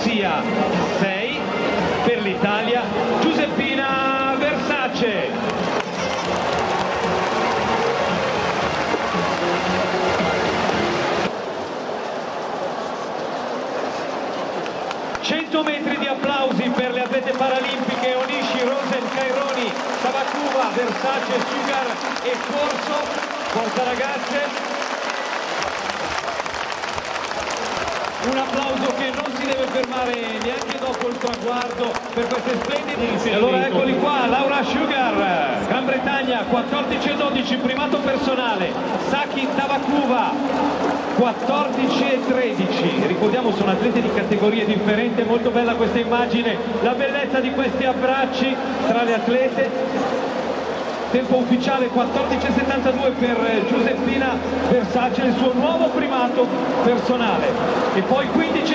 Russia 6, per l'Italia Giuseppina Versace. 100 metri di applausi per le atlete paralimpiche Onishi, Rosen, Caironi, Tabakova, Versace, Sugar e Corso. Forza ragazze! Un applauso che non si deve fermare neanche dopo il traguardo per queste splendide. E allora eccoli qua, Laura Sugar, Gran Bretagna, 14,12, primato personale. Saki Tabakova, 14,13. Ricordiamo, sono atlete di categorie differenti. È molto bella questa immagine, la bellezza di questi abbracci tra le atlete. Tempo ufficiale 14,72 per Giuseppina Versace, il suo nuovo primato personale. E poi 15